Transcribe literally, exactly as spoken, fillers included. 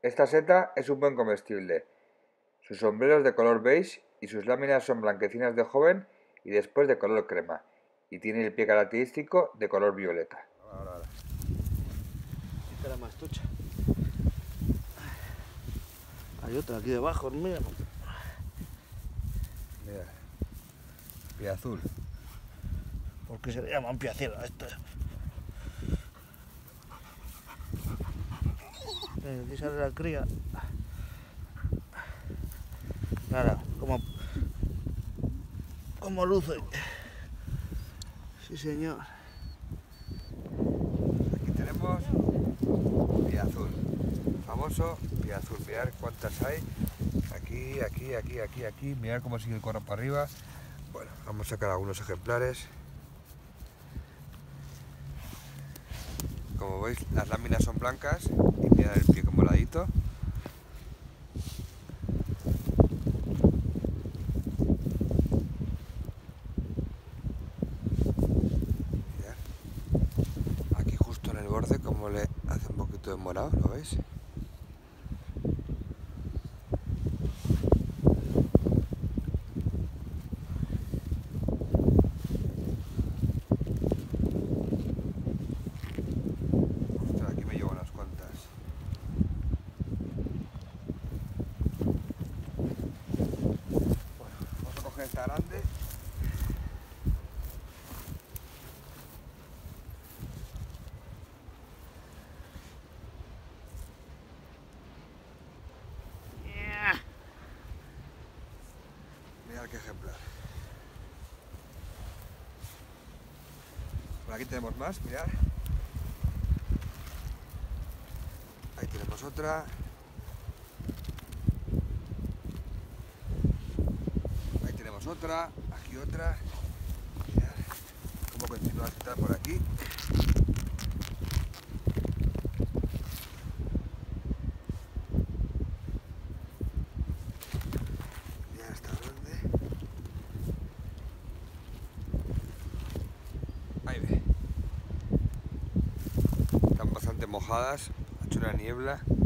Esta seta es un buen comestible. Su sombrero es de color beige y sus láminas son blanquecinas de joven y después de color crema. Y tiene el pie característico de color violeta. Ahora, ahora. Esta era más tocha. Hay otra aquí debajo, mira. Mira. Pie azul. ¿Por qué se le llaman piacero a esto? Eh, aquí sale la cría. Ahora, como, como luce. Sí, señor. Aquí tenemos pie azul. Famoso pie azul. Mirad cuántas hay. Aquí, aquí, aquí, aquí, aquí. Mirad cómo sigue el corro para arriba. Bueno, vamos a sacar algunos ejemplares. Como veis, las láminas son blancas y mirad el pie como ladito. Mirad. Aquí justo en el borde como le hace un poquito de morado, ¿lo veis? Ostras, aquí me llevo unas cuantas. Bueno, vamos a coger esta grande. Mirad qué ejemplar. Por aquí tenemos más, mirad. Ahí tenemos otra. Ahí tenemos otra. Aquí otra. Mirad cómo continúa a estar por aquí. Mirad esta grande. Ahí ve. Están bastante mojadas. Ha hecho una niebla.